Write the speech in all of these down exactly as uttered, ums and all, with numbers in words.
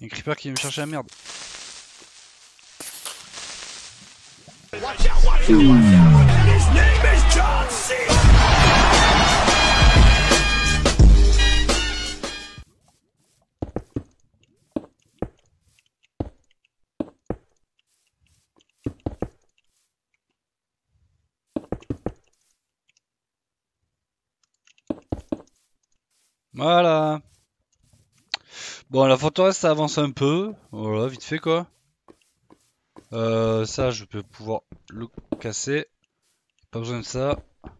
un creeper qui vient me chercher la merde. Voilà. Bon, la forteresse ça avance un peu. Voilà, vite fait quoi. Euh, ça, je peux pouvoir le casser. Pas besoin de ça.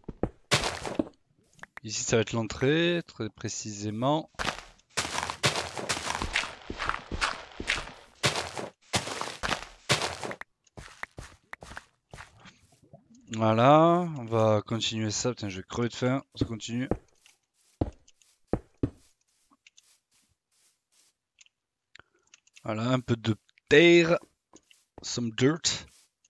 Ici, ça va être l'entrée, très précisément. Voilà, on va continuer ça. Putain, je vais crever de faim. Ça continue. Voilà, un peu de terre. Some dirt.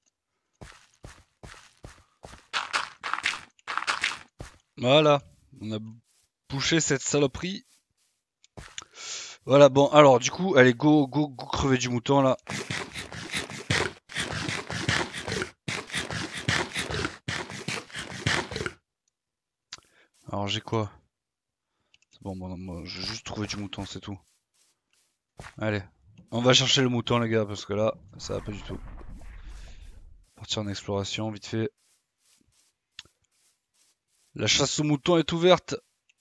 Voilà, on a bouché cette saloperie. Voilà, bon, alors du coup, allez, go, go, go crever du mouton là. Alors j'ai quoi? C'est bon, bon, moi, je vais juste trouver du mouton, c'est tout. Allez, on va chercher le mouton les gars, parce que là, ça va pas du tout. Partir en exploration, vite fait. La chasse aux moutons est ouverte.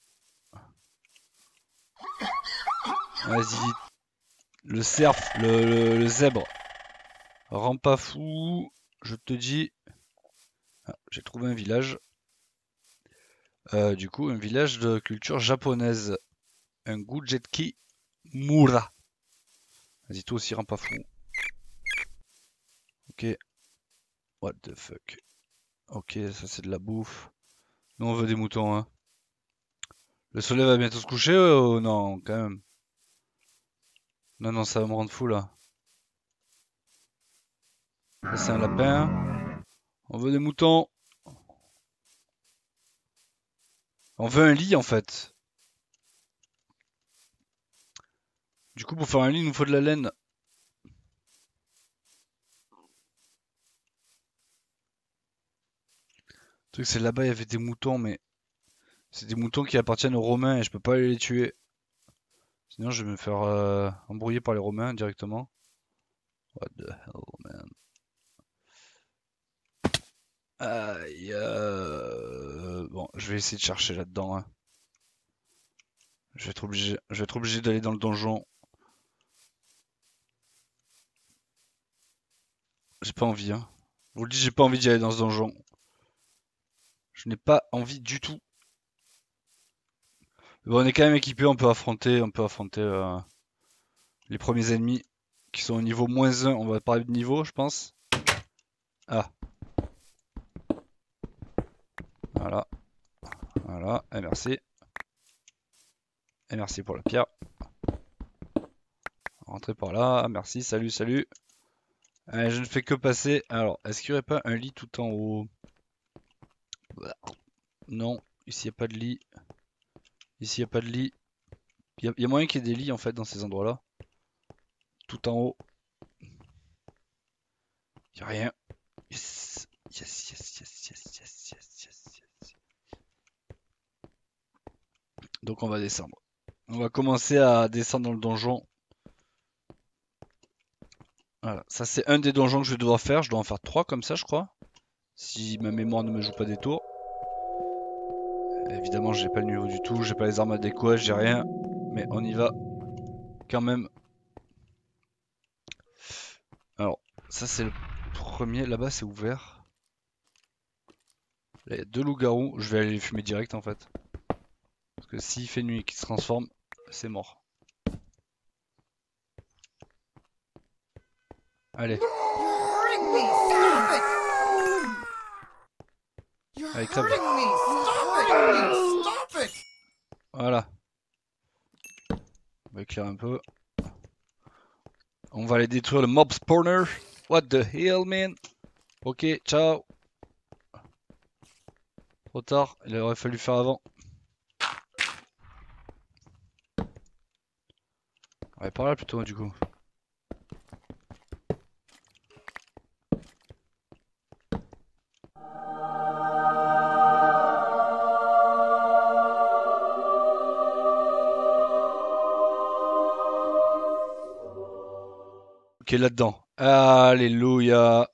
Vas-y. Le cerf, le, le, le zèbre. Rends pas fou, je te dis. Ah, j'ai trouvé un village. Euh, du coup, un village de culture japonaise. Un Gujetki Mura. Vas-y, toi aussi, rends pas fou. Ok. What the fuck. Ok, ça c'est de la bouffe. Nous on veut des moutons, hein. Le soleil va bientôt se coucher ou non, quand même. Non, non, ça va me rendre fou là. Ça c'est un lapin. On veut des moutons. On veut un lit en fait. Du coup, pour faire un lit, il nous faut de la laine. Le truc, c'est là-bas, il y avait des moutons, mais c'est des moutons qui appartiennent aux Romains et je peux pas aller les tuer. Sinon, je vais me faire euh, embrouiller par les Romains directement. What the hell, man. Aïe. Euh... Bon, je vais essayer de chercher là-dedans. Hein. Je vais être obligé, je vais être obligé d'aller dans le donjon. J'ai pas envie, hein. Je vous le dis, j'ai pas envie d'y aller dans ce donjon. Je n'ai pas envie du tout. Bon, on est quand même équipé, on peut affronter, on peut affronter euh, les premiers ennemis qui sont au niveau moins un. On va parler de niveau, je pense. Ah. Voilà. Voilà. Et merci. Et merci pour la pierre. Rentrez par là. Merci. Salut, salut. Allez, je ne fais que passer. Alors, est-ce qu'il n'y aurait pas un lit tout en haut? Non. Ici, il n'y a pas de lit. Ici, il n'y a pas de lit. Il y, y a moyen qu'il y ait des lits en fait dans ces endroits-là. Tout en haut. Il n'y a rien. Yes. Yes, yes, yes, yes, yes, yes, yes, yes. Donc on va descendre. On va commencer à descendre dans le donjon. Voilà, ça c'est un des donjons que je vais devoir faire. Je dois en faire trois comme ça, je crois. Si ma mémoire ne me joue pas des tours. Évidemment, j'ai pas le niveau du tout, j'ai pas les armes adéquates, j'ai rien. Mais on y va quand même. Alors, ça c'est le premier. Là-bas c'est ouvert. Là il y a deux loups-garous. Je vais aller les fumer direct en fait. Parce que s'il fait nuit et qu'il se transforme, c'est mort. Allez. Allez, crève. Voilà. On va éclairer un peu. On va aller détruire le mob spawner. What the hell, man? Ok, ciao. Trop tard, il aurait fallu faire avant. Ouais, par là plutôt, du coup. là-dedans. Alléluia.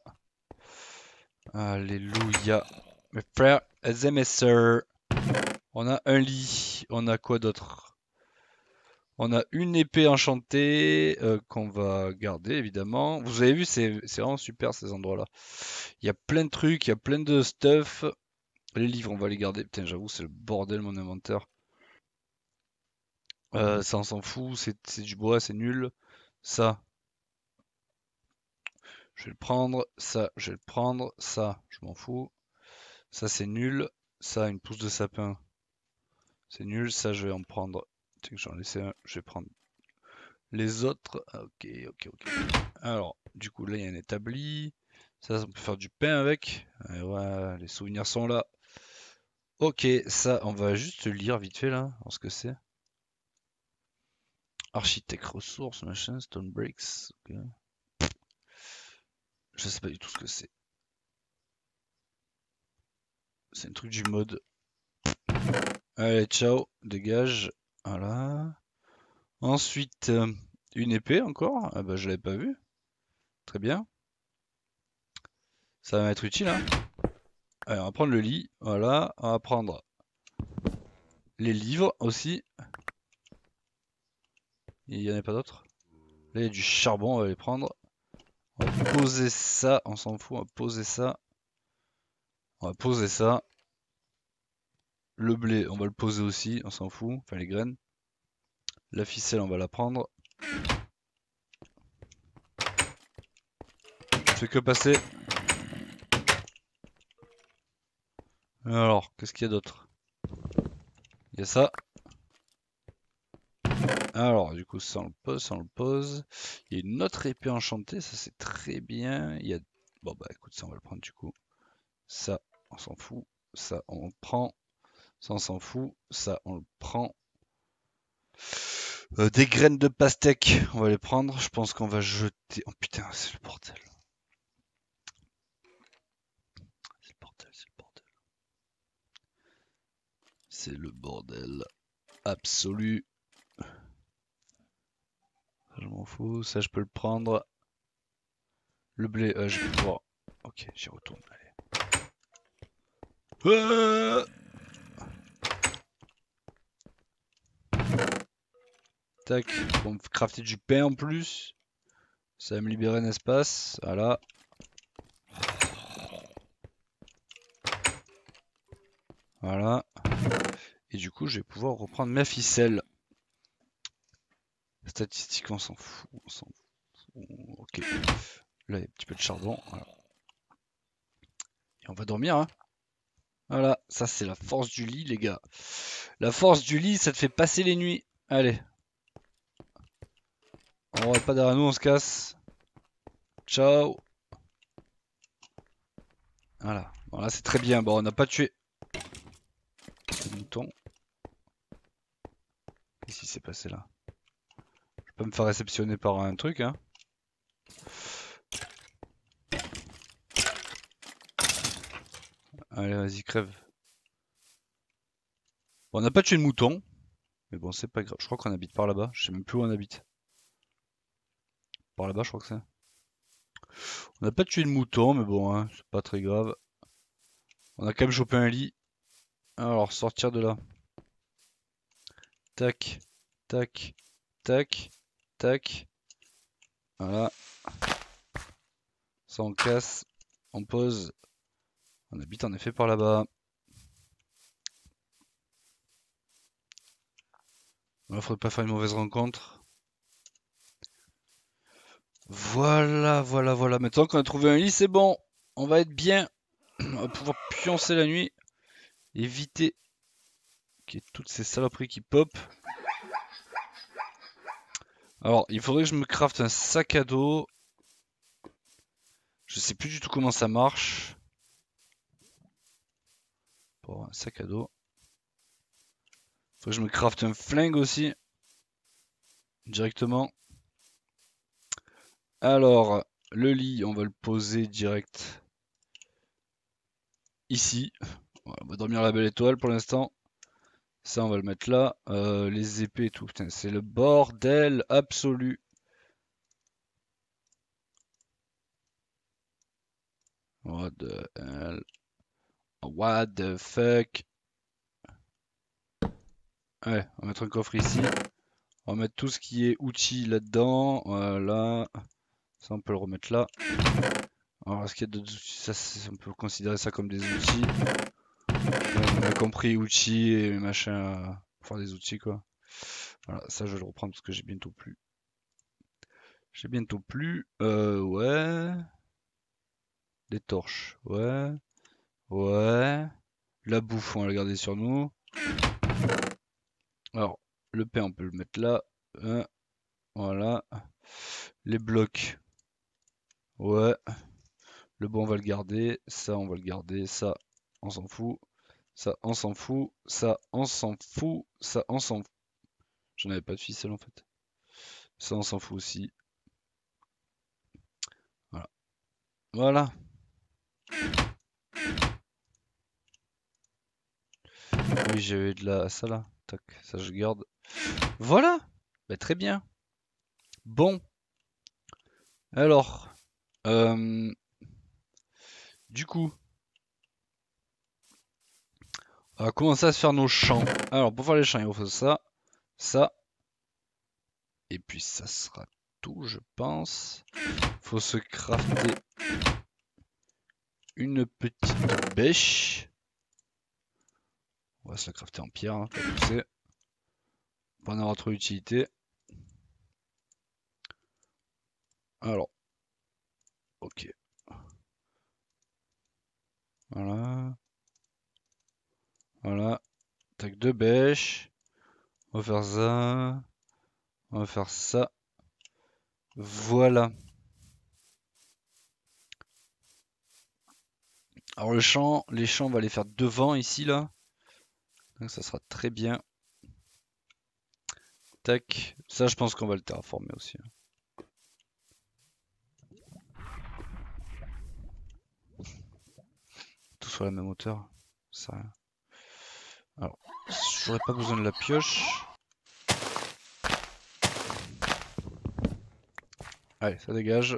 Alléluia. Mes frères et mes sœurs. On a un lit. On a quoi d'autre? On a une épée enchantée euh, qu'on va garder évidemment. Vous avez vu, c'est c'est vraiment super ces endroits-là. Il y a plein de trucs, il y a plein de stuff. Les livres, on va les garder. Putain, j'avoue, c'est le bordel mon inventaire. Euh, ça, on s'en fout. C'est c'est du bois, c'est nul. Ça, je vais le prendre. Ça, je vais le prendre. Ça, je m'en fous. Ça, c'est nul. Ça, une pousse de sapin. C'est nul. Ça, je vais en prendre. Tiens, j'en laissais un. Je vais prendre les autres. Ah, ok, ok, ok. Alors, du coup, là, il y a un établi. Ça, on peut faire du pain avec. Et ouais, les souvenirs sont là. Ok, ça, on va juste lire vite fait là, voir ce que c'est. Architecte ressources, machin, stone bricks. Ok. Je sais pas du tout ce que c'est. C'est un truc du mode. Allez, ciao, dégage. Voilà. Ensuite, euh, une épée encore. Ah bah, je l'avais pas vu. Très bien. Ça va m'être utile, hein. Allez, on va prendre le lit. Voilà. On va prendre les livres aussi. Il y en a pas d'autres. Là, il y a du charbon, on va les prendre. On va poser ça, on s'en fout, on va poser ça. On va poser ça. Le blé, on va le poser aussi, on s'en fout. Enfin, les graines. La ficelle, on va la prendre. Je fais que passer. Alors, qu'est-ce qu'il y a d'autre? Il y a ça. Alors, du coup, ça on le pose, ça on le pose. Il y a une autre épée enchantée, ça c'est très bien. Il y a... Bon bah écoute, ça on va le prendre du coup. Ça, on s'en fout. Ça, on le prend. Ça, on s'en fout. Ça, on le prend. Euh, des graines de pastèque, on va les prendre. Je pense qu'on va jeter... Oh putain, c'est le bordel. C'est le bordel, c'est le bordel. C'est le bordel absolu. Je m'en fous, ça je peux le prendre. Le blé, euh, je vais pouvoir... Ok, j'y retourne, allez. Euh Tac, on va crafter du pain en plus. Ça va me libérer un espace, voilà. Voilà. Et du coup, je vais pouvoir reprendre ma ficelle. Statistiques, on s'en fout, on s'en fout. Ok. Là, il y a un petit peu de charbon. Voilà. Et on va dormir, hein. Voilà, ça c'est la force du lit, les gars. La force du lit, ça te fait passer les nuits. Allez. On va pas derrière nous, on se casse. Ciao. Voilà. Bon, là, c'est très bien. Bon, on n'a pas tué le mouton. Qu'est-ce qui s'est passé là? Je vais pas me faire réceptionner par un truc, hein. Allez, vas-y, crève. Bon, on n'a pas tué le mouton. Mais bon, c'est pas grave. Je crois qu'on habite par là-bas. Je sais même plus où on habite. Par là-bas, je crois que c'est. On n'a pas tué le mouton, mais bon, hein, c'est pas très grave. On a quand même chopé un lit. Alors, sortir de là. Tac, tac, tac, tac. Voilà. Ça, on casse. On pose. On habite en effet par là-bas. Il faudrait pas faire une mauvaise rencontre. Voilà, voilà, voilà. Maintenant qu'on a trouvé un lit, c'est bon. On va être bien. On va pouvoir pioncer la nuit. Éviter qu'il y ait toutes ces saloperies qui pop. Alors, il faudrait que je me crafte un sac à dos. Je sais plus du tout comment ça marche. Pour avoir un sac à dos. Faut que je me crafte un flingue aussi. Directement. Alors, le lit, on va le poser direct ici. Voilà, on va dormir à la belle étoile pour l'instant. Ça, on va le mettre là. Euh, les épées et tout. Putain, c'est le bordel absolu. What the hell? What the fuck? Ouais, on va mettre un coffre ici. On va mettre tout ce qui est outils là-dedans. Voilà. Ça, on peut le remettre là. Alors, est-ce qu'il y a d'autres outils? Ça, on peut considérer ça comme des outils. On a compris outils et machin pour faire des outils, quoi. Voilà, ça, je vais le reprendre parce que j'ai bientôt plus. J'ai bientôt plus. Euh, ouais. Des torches. Ouais. Ouais. La bouffe, on va la garder sur nous. Alors, le pain, on peut le mettre là. Hein, voilà. Les blocs. Ouais. Le bois, on va le garder. Ça, on va le garder. Ça, on s'en fout. Ça, on s'en fout. Ça, on s'en fout. Ça, on s'en fout. J'en avais pas de ficelle en fait. Ça, on s'en fout aussi. Voilà. Voilà. Oui, j'avais de la... ça là. Tac, ça je garde. Voilà. Bah, très bien. Bon. Alors. Euh... Du coup. On va commencer à se faire nos champs. Alors, pour faire les champs, il faut ça. Ça. Et puis, ça sera tout, je pense. Faut se crafter une petite bêche. On va se la crafter en pierre, hein, pas pousser. Pas en avoir trop d'utilité. Alors. Ok. Voilà. Voilà. Tac, deux bêches. On va faire ça. On va faire ça. Voilà. Alors le champ, les champs, on va les faire devant ici là. Donc ça sera très bien. Tac. Ça, je pense qu'on va le terraformer aussi. Tout sur la même hauteur. Ça. Alors, j'aurais pas besoin de la pioche. Allez, ça dégage.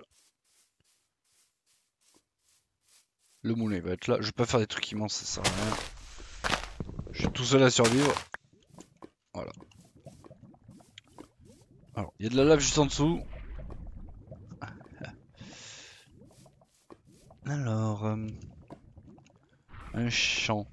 Le moulin il va être là. Je vais pas faire des trucs immenses, ça sert à rien. Je suis tout seul à survivre. Voilà. Alors, il y a de la lave juste en dessous. Alors, euh, un champ.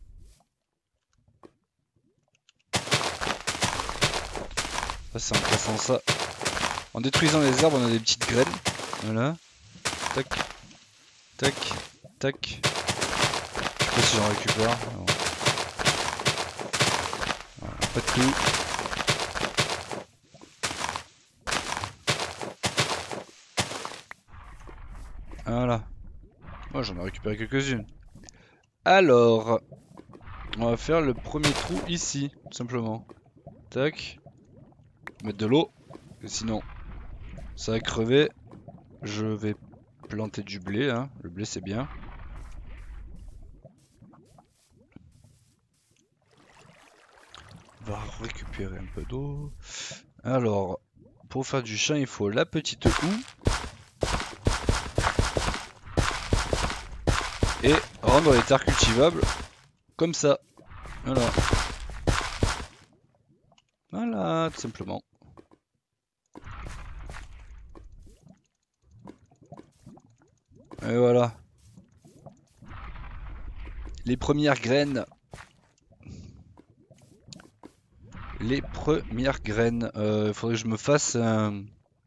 Ça, c'est en cassant ça. En détruisant les herbes, on a des petites graines. Voilà. Tac. Tac. Tac. Je sais pas si j'en récupère. Non. Voilà, pas de tout. Voilà. Moi, j'en ai récupéré quelques-unes. Alors, on va faire le premier trou ici, tout simplement. Tac. Mettre de l'eau. Sinon, ça va crever. Je vais planter du blé. Hein. Le blé, c'est bien. On va récupérer un peu d'eau. Alors, pour faire du champ, il faut la petite houe. Et rendre les terres cultivables comme ça. Voilà. Voilà, tout simplement. Et voilà. Les premières graines. Les premières graines. Il euh, faudrait que je me fasse un...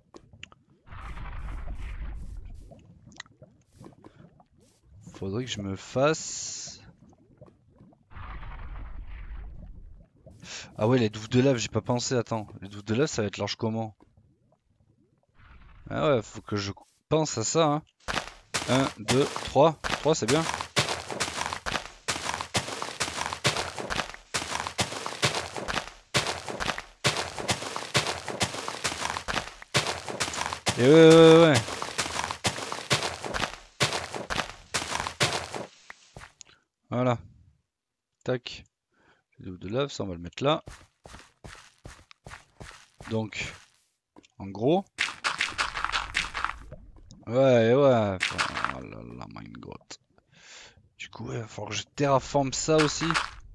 Faudrait que je me fasse... Ah ouais, les douves de lave, j'ai pas pensé, attends. Les douves de lave, ça va être large comment? Ah ouais, faut que je pense à ça, hein. un, deux, trois. trois, c'est bien. Et ouais, ouais, ouais, ouais. Voilà. Tac. Les douves de lave, ça, on va le mettre là. Donc, en gros... Ouais, ouais. Oh là là, my god. Du coup, ouais, il va falloir que je terraforme ça aussi.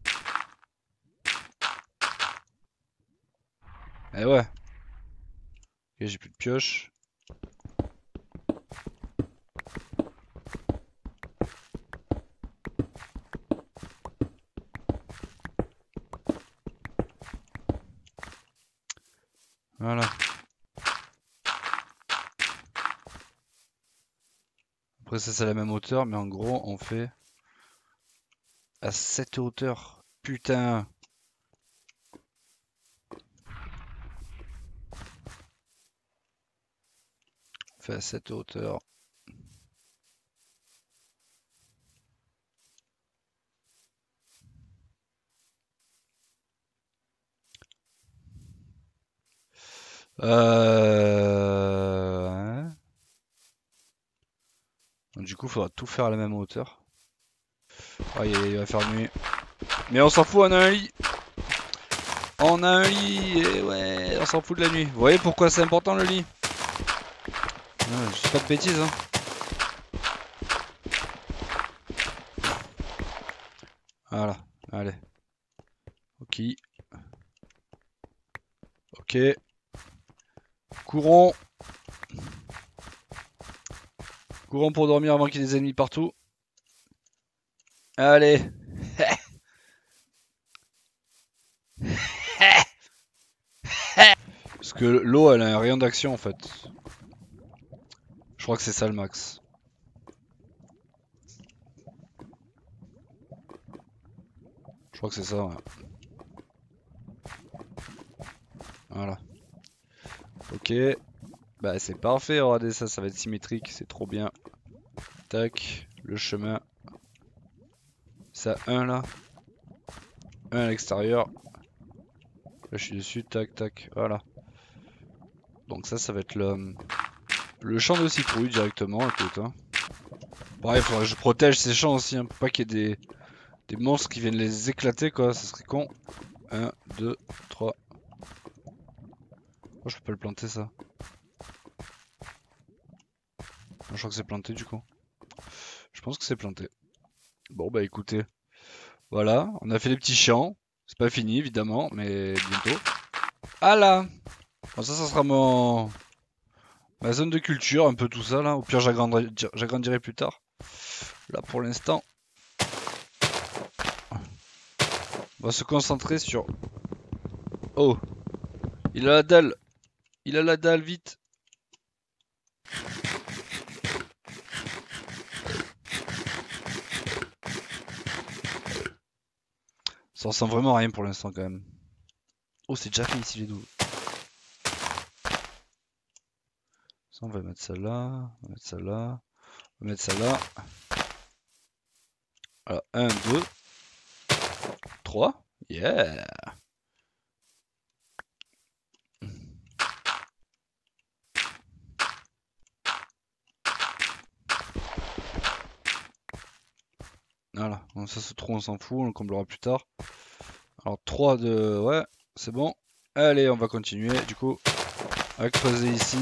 Eh ouais. Ok, j'ai plus de pioche. Voilà. Après ça c'est la même hauteur, mais en gros on fait à cette hauteur. Putain. On fait à cette hauteur. Euh... hein. Donc, du coup il faudra tout faire à la même hauteur. Ah, il il va faire nuit. Mais on s'en fout, on a un lit. On a un lit, et ouais, on s'en fout de la nuit. Vous voyez pourquoi c'est important le lit? Ouais, je dis pas de bêtises, hein. Voilà, allez. Ok. Ok. Courons. Courons pour dormir avant qu'il y ait des ennemis partout. Allez. Parce que l'eau, elle a un rayon d'action en fait. Je crois que c'est ça le max. Je crois que c'est ça, ouais. Voilà. Ok. Bah c'est parfait, regardez ça, ça va être symétrique, c'est trop bien. Tac, le chemin. Ça, un là. Un à l'extérieur. Là je suis dessus, tac, tac, voilà. Donc ça, ça va être le, le champ de citrouille directement, écoute. Hein. Pareil, il faudrait que je protège ces champs aussi, hein, pour pas qu'il y ait des, des monstres qui viennent les éclater, quoi, ça serait con. un, deux, trois. Oh, je peux pas le planter ça. Je crois que c'est planté du coup. Je pense que c'est planté. Bon bah écoutez, voilà, on a fait les petits champs. C'est pas fini évidemment, mais bientôt. Ah là, bon, ça, ça sera mon ma zone de culture, un peu tout ça là. Au pire, j'agrandirai j'agrandirai plus tard. Là pour l'instant, on va se concentrer sur. Oh, il a la dalle, il a la dalle, vite. Ça ressemble vraiment à rien pour l'instant quand même. Oh, c'est déjà fait ici les douves. Ça, on va mettre ça là, on va mettre ça là, on va mettre ça là. Voilà, un, deux, trois. Yeah! Voilà, donc ça ce trou on s'en fout, on le comblera plus tard. Alors trois de... ouais, c'est bon. Allez, on va continuer du coup à creuser ici.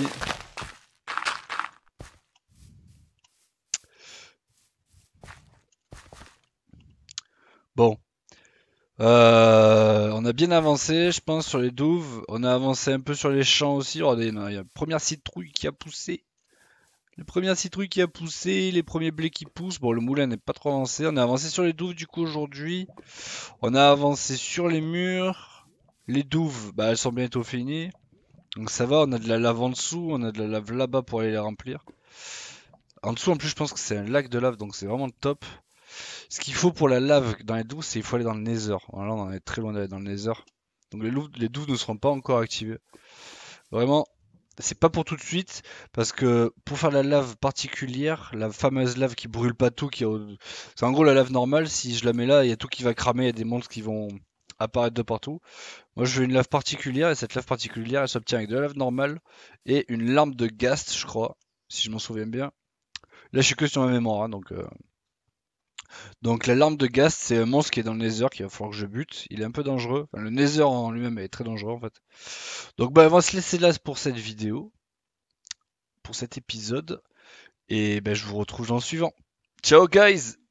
Bon. Euh, on a bien avancé, je pense, sur les douves. On a avancé un peu sur les champs aussi. Regardez, il y a la première citrouille qui a poussé. La première citrouille qui a poussé, les premiers blés qui poussent. Bon, le moulin n'est pas trop avancé. On a avancé sur les douves du coup aujourd'hui. On a avancé sur les murs. Les douves, bah, elles sont bientôt finies. Donc ça va, on a de la lave en dessous, on a de la lave là-bas pour aller les remplir. En dessous, en plus, je pense que c'est un lac de lave, donc c'est vraiment top. Ce qu'il faut pour la lave dans les douves, c'est qu'il faut aller dans le Nether. Voilà, on en est très loin d'aller dans le Nether. Donc les, louves, les douves ne seront pas encore activées. Vraiment, c'est pas pour tout de suite, parce que pour faire la lave particulière, la fameuse lave qui brûle pas tout, qui c'est en gros la lave normale, si je la mets là, il y a tout qui va cramer, il y a des monstres qui vont apparaître de partout. Moi je veux une lave particulière, et cette lave particulière, elle s'obtient avec de la lave normale et une lampe de ghast, je crois, si je m'en souviens bien. Là je suis que sur ma mémoire, hein, donc... Euh... Donc la larme de Ghast, c'est un monstre qui est dans le Nether qu'il va falloir que je bute. Il est un peu dangereux. Enfin, le Nether en lui-même est très dangereux en fait. Donc bah on va se laisser là pour cette vidéo, pour cet épisode. Et ben, je vous retrouve dans le suivant. Ciao guys!